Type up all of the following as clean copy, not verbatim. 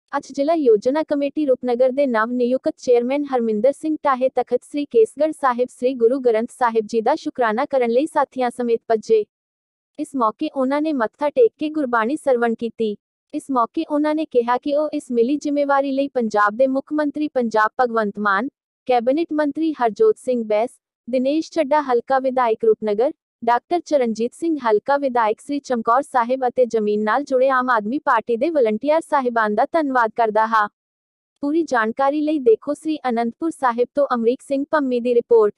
ਅੱਜ ਜ਼ਿਲ੍ਹਾ ਯੋਜਨਾ ਕਮੇਟੀ ਰੂਪਨਗਰ ਦੇ ਨਵ ਨਿਯੁਕਤ ਚੇਅਰਮੈਨ ਹਰਮਿੰਦਰ ਸਿੰਘ ਢਾਹੇ ਤਖਤ ਸ੍ਰੀ ਕੇਸਗੜ੍ਹ ਸਾਹਿਬ ਸ੍ਰੀ ਗੁਰੂ ਗ੍ਰੰਥ ਸਾਹਿਬ ਜੀ ਦਾ ਸ਼ੁਕਰਾਨਾ ਕਰਨ ਲਈ ਸਾਥੀਆਂ ਸਮੇਤ ਪੁੱਜੇ। ਇਸ ਮੌਕੇ ਉਹਨਾਂ ਨੇ ਮੱਥਾ ਟੇਕ ਕੇ ਗੁਰਬਾਣੀ ਸਰਵਣ ਕੀਤੀ। ਇਸ ਮੌਕੇ ਉਹਨਾਂ ਨੇ ਕਿਹਾ ਕਿ ਉਹ ਇਸ ਮਿਲੀ ਜ਼ਿੰਮੇਵਾਰੀ ਲਈ ਪੰਜਾਬ ਦੇ ਮੁੱਖ ਮੰਤਰੀ ਪੰਜਾਬ ਭਗਵੰਤ ਮਾਨ, ਕੈਬਨਿਟ ਮੰਤਰੀ ਹਰਜੋਤ ਸਿੰਘ ਬੈਂਸ, ਦਿਨੇਸ਼ ਚੱਡਾ ਹਲਕਾ ਵਿਧਾਇਕ ਰੂਪਨਗਰ, ਡਾਕਟਰ ਚਰਨਜੀਤ ਸਿੰਘ ਹਲਕਾ ਵਿਧਾਇਕ ਸ੍ਰੀ ਚਮਕੌਰ ਸਾਹਿਬ ਅਤੇ ਜ਼ਮੀਨ ਨਾਲ ਜੁੜੇ ਆਮ ਆਦਮੀ ਪਾਰਟੀ ਦੇ ਵਲੰਟੀਅਰ ਸਾਹਿਬਾਨ ਦਾ ਧੰਨਵਾਦ ਕਰਦਾ ਹਾਂ। ਪੂਰੀ ਜਾਣਕਾਰੀ ਲਈ ਦੇਖੋ ਸ੍ਰੀ ਅਨੰਦਪੁਰ ਸਾਹਿਬ ਤੋਂ ਅਮਰੀਕ ਸਿੰਘ ਪੰਮੀ ਦੀ ਰਿਪੋਰਟ।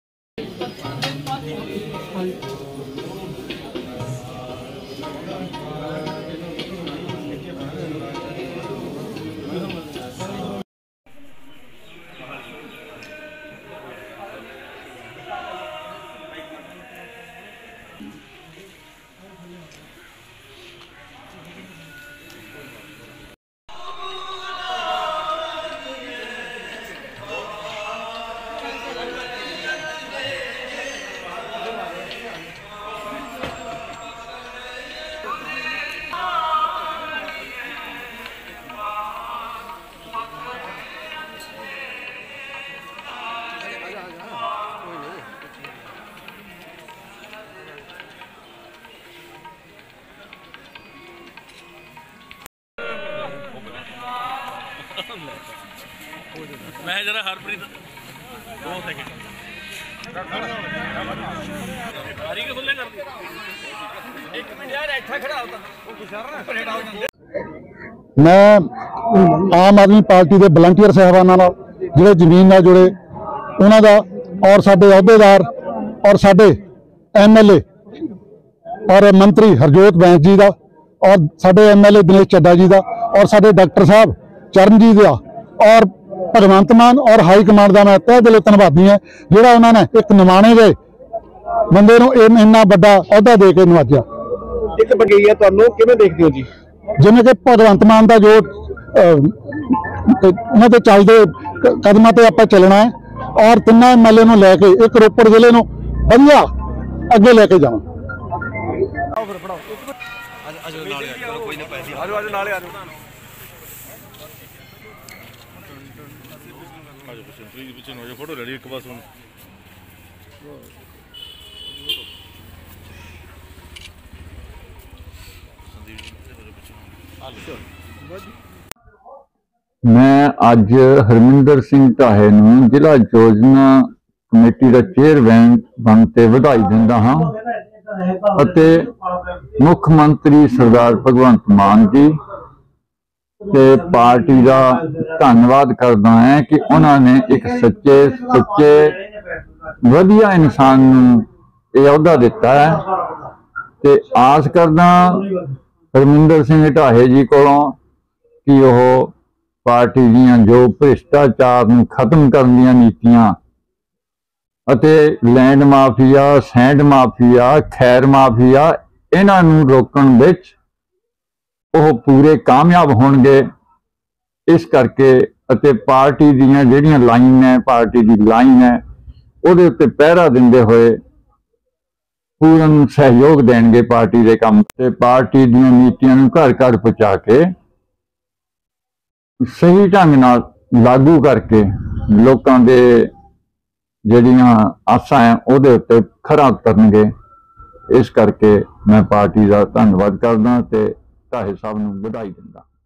मैं जरा हरप्रीत 2 सेकंड सारी के खुले कर दी 1 मिनट यार ऐठा खड़ा होता वो गुजारा ना परेड आओ मैं आम आदमी पार्टी के वलंटियर साहबाना जिहड़े जमीन नाल जुड़े उन्हां दा और साडे अहुदेदार और साडे MLA और मंत्री हरजोत बैंस जी का और साडे MLA दिनेश चड्डा जी का और साडे डॉक्टर साहब चरणजीत का और भगवंत मान और हाई कमांड का मैं तह दिलों धन्नवादी है जिहड़ा उन्होंने एक निमाणे दे बंदे नूं इन्ना वड्डा अहुदा दे के नवाजा। एक बगैया तुहानूं किवें देखदे हो जी? जिवें कि भगवंत मान का जो उन्हां ते चलदे कदमां ते आपां चलना है और तिन्नां MLA नूं लैके एक रोपड़ जिले नूं वधिया अगे लैके जावां। फोटो रेडी एक बस मैं अज हरमिंदर सिंह ढाहे नूं जिला योजना कमेटी का चेयरमैन बनते वधाई दिंदा हां अते मुख मंत्री सरदार भगवंत मान जी ते पार्टी का धन्नवाद करदा है कि उन्होंने एक सच्चे वधिया इंसान नूं अहुदा दिता है। ते आस करदा हरमिंदर सिंह ढाहे जी कोलों कि वह पार्टी दीयां जो भ्रिष्टाचार नूं खत्म करन दीयां नीतियां अते लैंड माफिया, सैंड माफिया, खैर माफिया इन्हां नूं रोकण विच ਉਹ पूरे कामयाब होणगे। इस करके अते पार्टी दीयां जिहड़ियां लाइन है, पार्टी की लाइन है उहदे उत्ते पहरा दिंदे होए पूर्ण सहयोग देणगे पार्टी दे काम ते पार्टी दीयां नीतियां नूं घर घर पहुंचा के सही ढंग नाल लागू करके लोकां दे जिहड़ियां आसां है उहदे उत्ते खरा उतरनगे। इस करके मैं पार्टी का धन्नवाद करदा ते ढाहे साहब नूं वधाई दिंदा।